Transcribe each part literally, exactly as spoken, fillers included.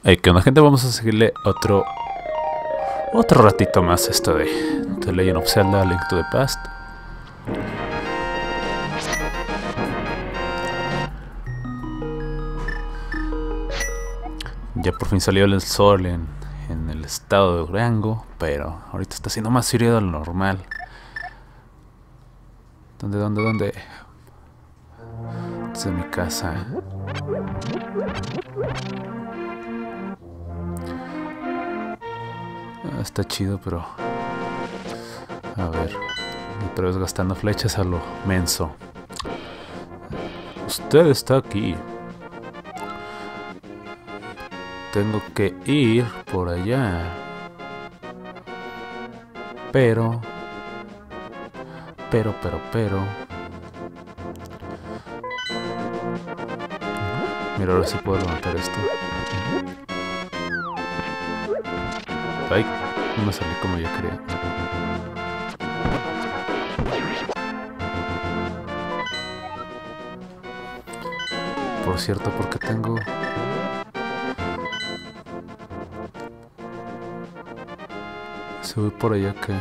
Hey, ¿qué onda, gente? Vamos a seguirle otro otro ratito más esto de The Legend of Zelda: Link to the Past. Ya por fin salió el sol en, en el estado de Durango, pero ahorita está haciendo más frío de lo normal. ¿Dónde, dónde, dónde? Desde mi casa. Ah, está chido, pero... A ver... Otra vez gastando flechas a lo menso. Usted está aquí. Tengo que ir por allá. Pero... Pero, pero, pero... Mira, ahora sí puedo levantar esto. Ay, no me salí como yo quería. Por cierto, porque tengo... Se voy por allá que...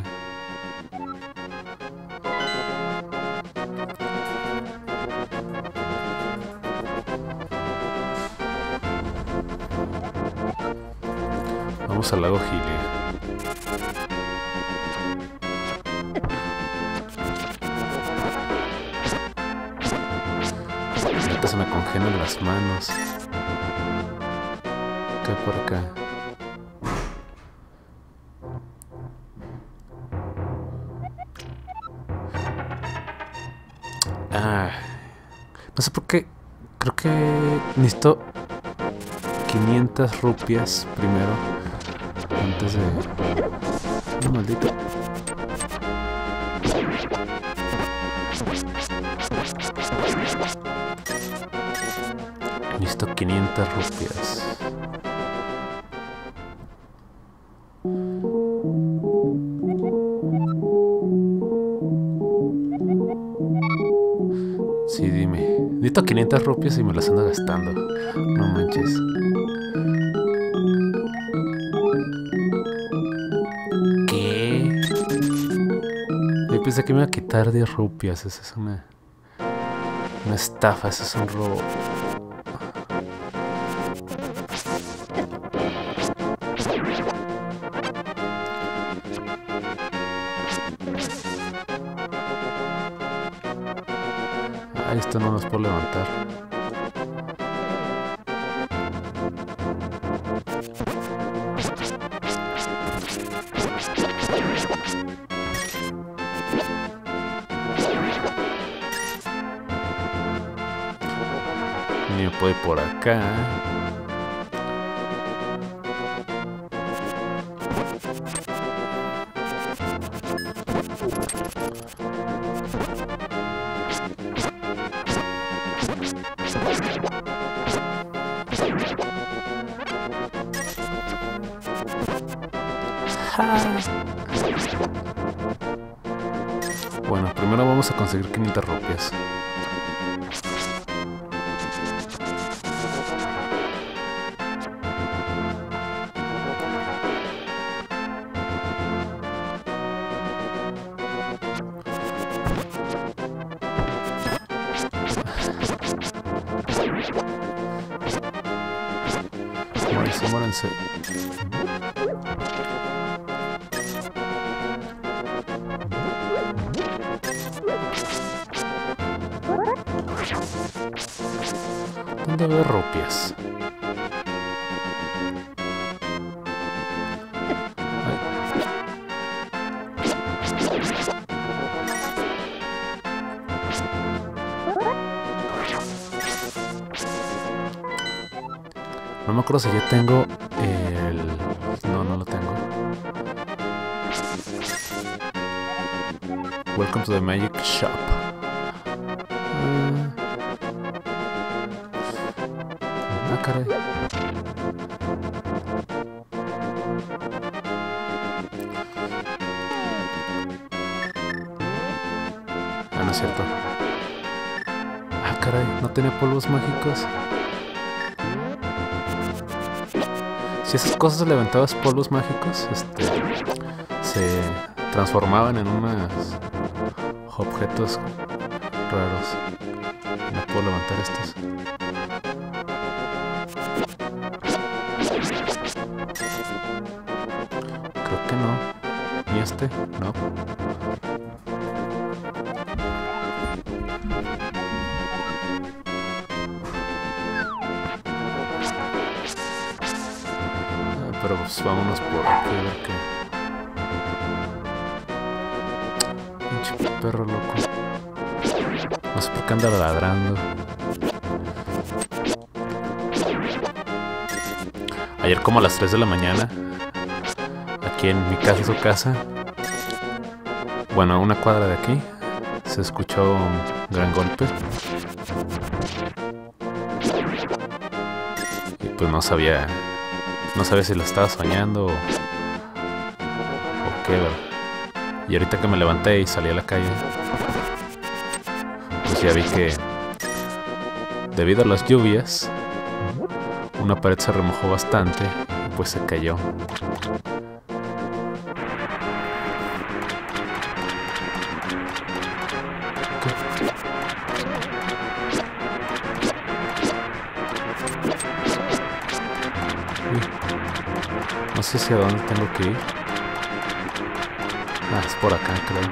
Vamos al lago Hylia. Ahorita se me congelan las manos. ¿Qué hay por acá? Ah, no sé por qué. Creo que necesito quinientas rupias primero. Antes de... ¡Oh, maldito! Necesito quinientas rupias. Sí, dime. Necesito quinientas rupias y me las ando gastando. No manches. Pensé que me iba a quitar diez rupias. Esa es una Una estafa, ese es un robo. Ah, esto no nos puedo levantar. Ni me puedo ir por acá. Bueno, primero vamos a conseguir quinientas rupias. Muéranse, muéranse. ¿Dónde veo rupias? Ay. No me acuerdo si ya tengo el... No, no lo tengo. Welcome to the Magic Shop. Uh... Ah, caray. Ah, no es cierto. Ah, caray, no tiene polvos mágicos. si esas cosas levantabas polvos mágicos, este, se transformaban en unos objetos raros. No puedo levantar estos. Creo que no. ¿Y este? No. Ah, pero pues vámonos por aquí a ver qué. Pinche perro loco. No sé por qué anda ladrando. Ayer como a las tres de la mañana, aquí en mi casa, su casa, bueno, a una cuadra de aquí, se escuchó un gran golpe. Y pues no sabía, no sabía si lo estaba soñando o, o qué, ¿verdad? Y ahorita que me levanté y salí a la calle, pues ya vi que debido a las lluvias, una pared se remojó bastante y pues se cayó. No sé hacia dónde tengo que ir. Ah, es por acá, creo.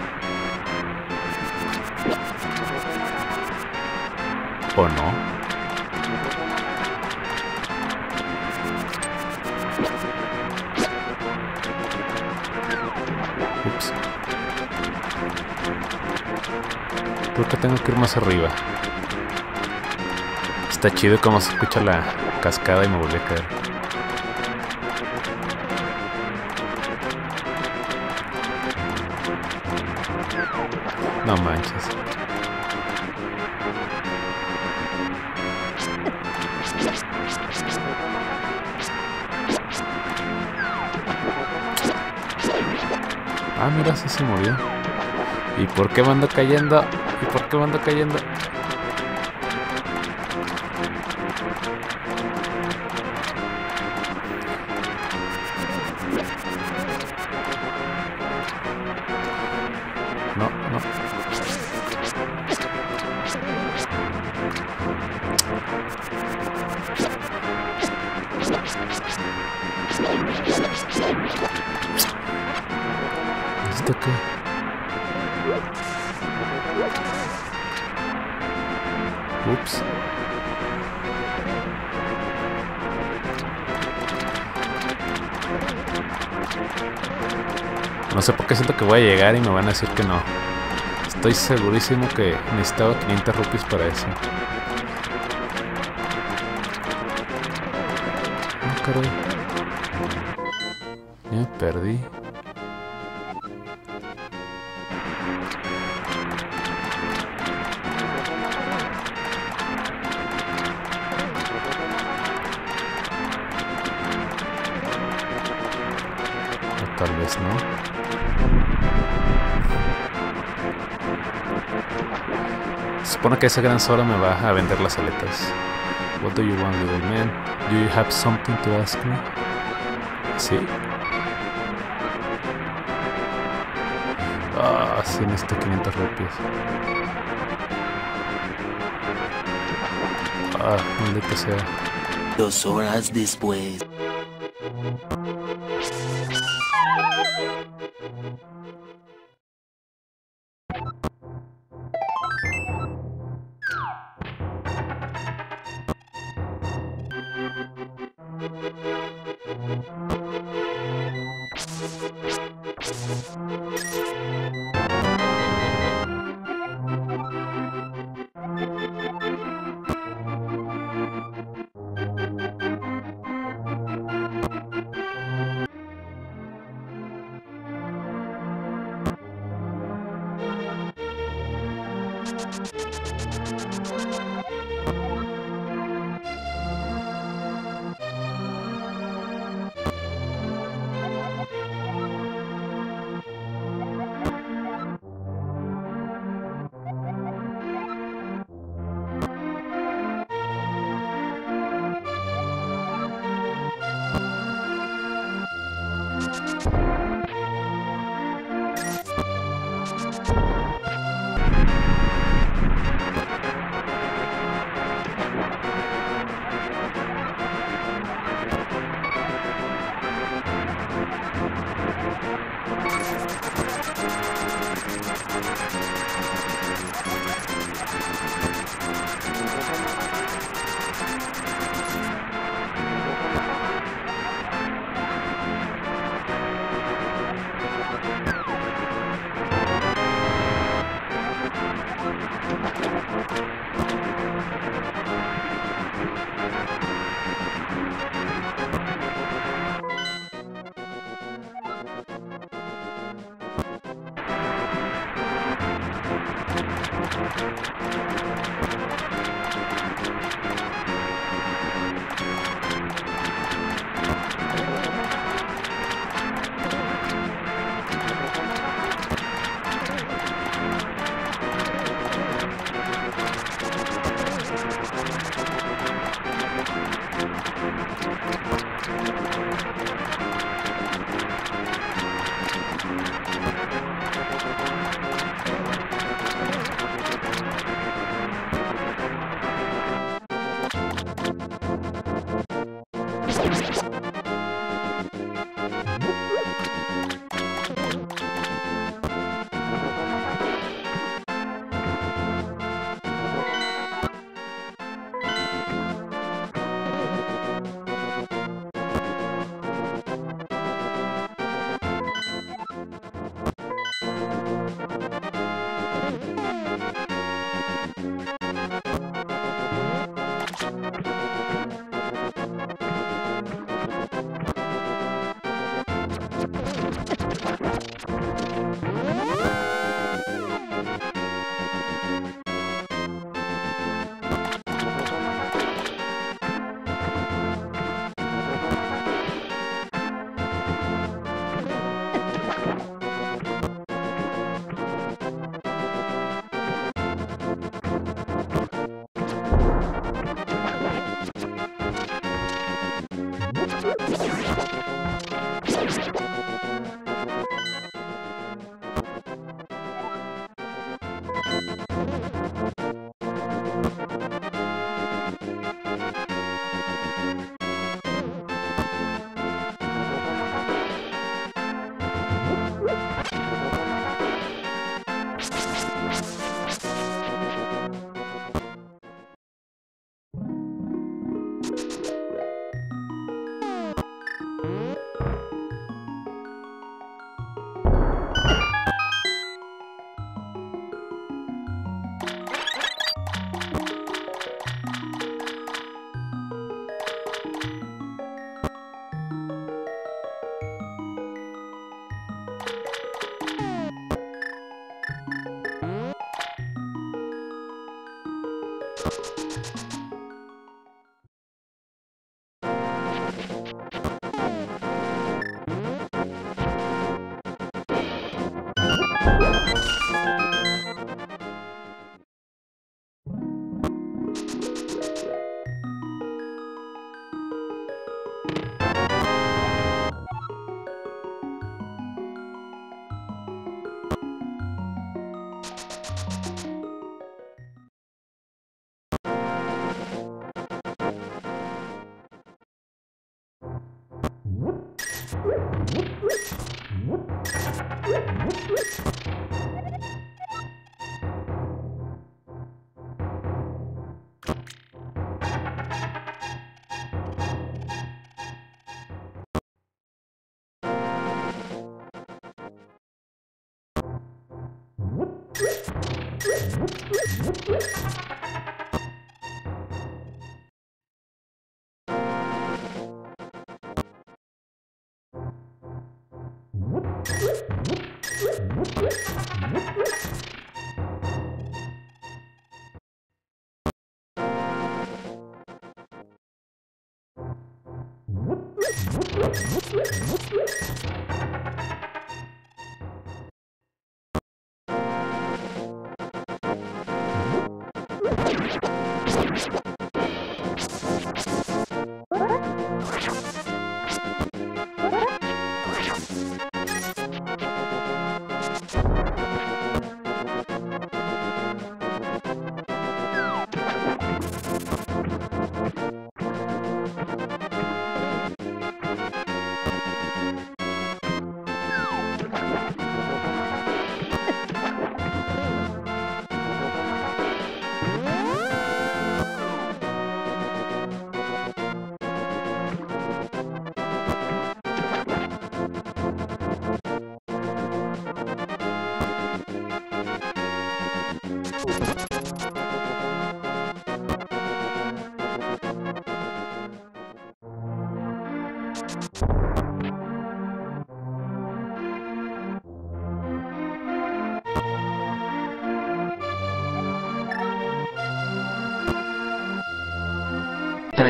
¿O no? Ups. Creo que tengo que ir más arriba. Está chido como se escucha la cascada y me volví a caer. No manches. Ah, mira, sí se murió. ¿Y por qué me ando cayendo? ¿Y por qué me ando cayendo? No, no. ¿Esto qué? Ups. No sé por qué siento que voy a llegar y me van a decir que no. Estoy segurísimo que necesitaba quinientas rupias para eso. Ah, caray. Ya me perdí. O tal vez no. Se supone que ese gran solo me va a vender las aletas. What do you want, little man? Do you have something to ask me? Sí. Ah, sí, necesito quinientas rupias. Ah, maldita sea. Dos horas después.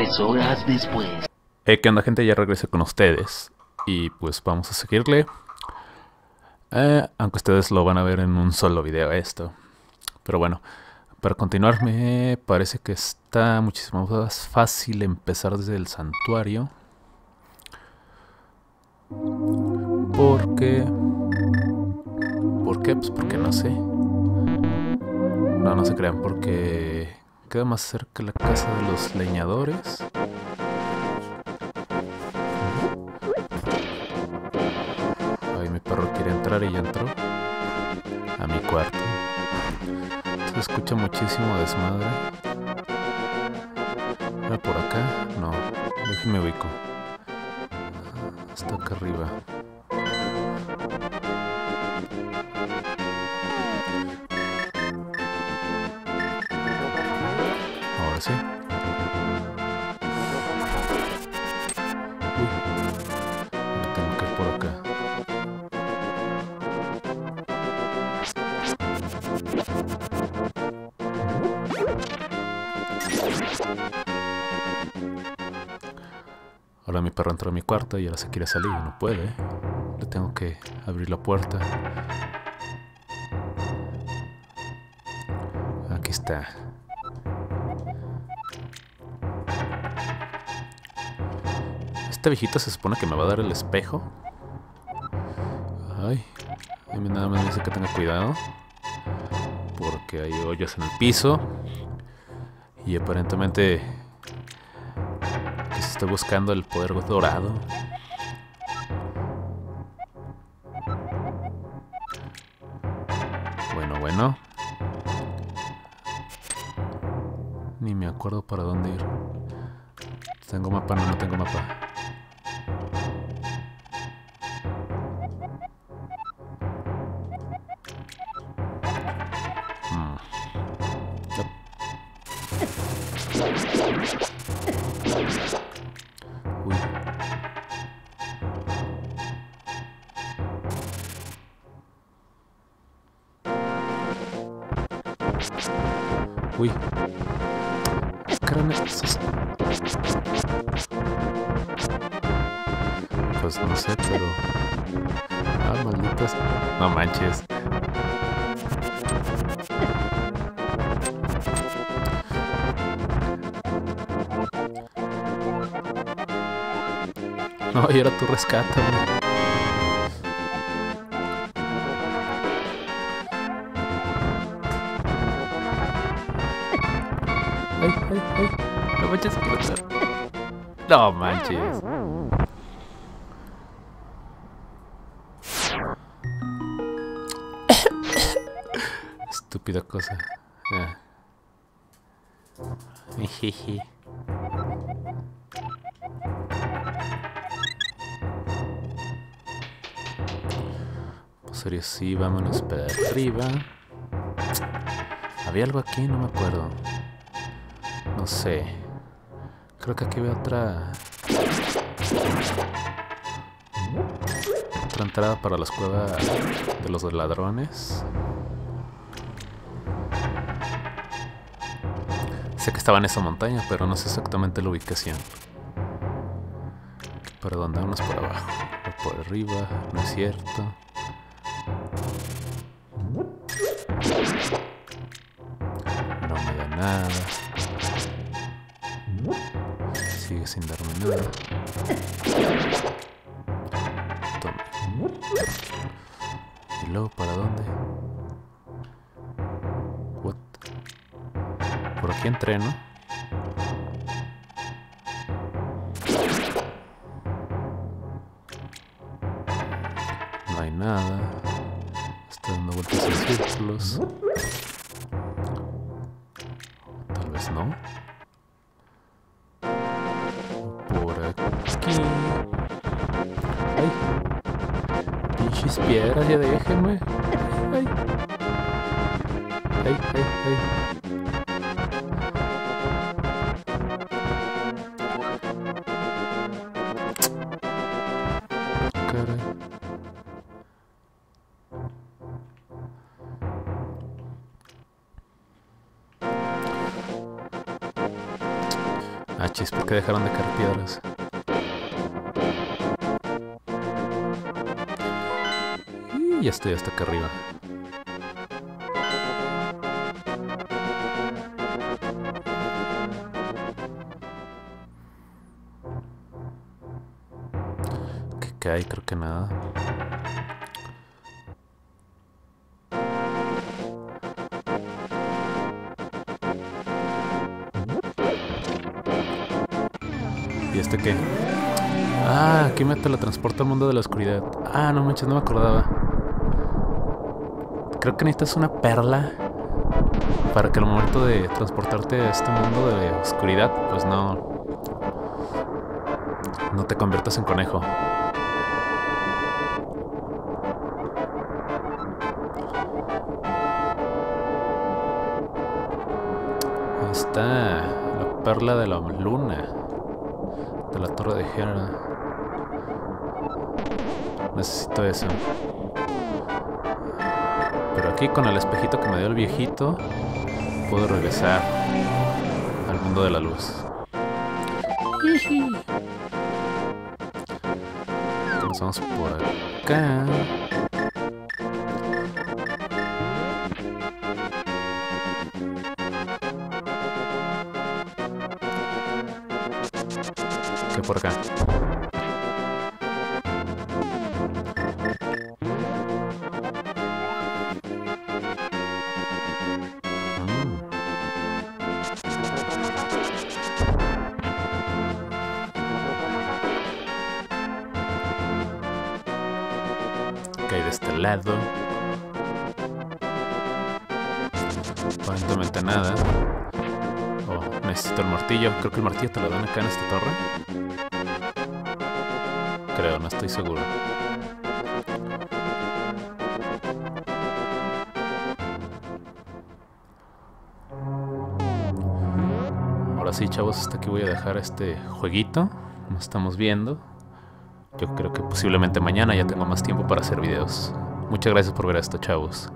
Tres horas después. Eh, ¿qué onda, gente? Ya regresé con ustedes. Y pues vamos a seguirle. Eh, aunque ustedes lo van a ver en un solo video esto. Pero bueno, para continuar me parece que está muchísimo más fácil empezar desde el santuario. Porque... ¿Por qué? Pues porque no sé. No, no se crean, porque queda más cerca la casa de los leñadores. Ay, mi perro quiere entrar y ya entró a mi cuarto. Se escucha muchísimo desmadre. ¿Va por acá? No, déjenme ubico. Hasta acá arriba. Ahora sí. Uy, me tengo que ir por acá. Ahora mi perro entró a mi cuarto y ahora se quiere salir y no puede. Le tengo que abrir la puerta. Aquí está. Esta viejita se supone que me va a dar el espejo. Ay, a mí nada más me dice que tenga cuidado, porque hay hoyos en el piso. Y aparentemente que se está buscando el poder dorado. Bueno, bueno. Ni me acuerdo para dónde ir. ¿Tengo mapa? No, no tengo mapa. Hmm. Yep. Uy. Uy. Caramba, esos... Pues no sé, pero... Ah, malditas... No manches. No, y era tu rescate, güey. Ay, ay, ay. No manches, explotar. No manches. Estúpida cosa. Ah. Pues sería así, vámonos para arriba. Había algo aquí, no me acuerdo. No sé. Creo que aquí veo otra... Otra entrada para las cuevas de los ladrones. Sé que estaba en esa montaña, pero no sé exactamente la ubicación. ¿Para dónde? Vamos por abajo. O por arriba, no es cierto. No me da nada. Sigue sin darme nada. Tome. ¿Y luego para dónde? What? Por aquí entré, ¿no? No hay nada. Está dando vueltas en círculos. Tal vez no. Por aquí. Ay. Pinches piedras, ya déjenme. Ay. Ay, ay, ay. Caray. Ah, chis, ¿por qué dejaron de caer piedras? Y ya estoy hasta acá arriba. ¿Qué cae? Creo que nada. ¿Y este qué? Ah, aquí me teletransporta al mundo de la oscuridad. Ah, no manches, no me acordaba. Creo que necesitas una perla para que al momento de transportarte a este mundo de oscuridad, pues no... no te conviertas en conejo. Ahí está, la perla de la luna. De la torre de Hera. Necesito eso. Pero aquí con el espejito que me dio el viejito puedo regresar al mundo de la luz. Comenzamos por acá. ¿Qué por acá? De este lado aparentemente nada. Oh, necesito el martillo. Creo que el martillo te lo dan acá en esta torre. Creo, no estoy seguro. Ahora sí, chavos, hasta aquí voy a dejar este jueguito. Nos estamos viendo. Yo creo que posiblemente mañana ya tengo más tiempo para hacer videos. Muchas gracias por ver esto, chavos.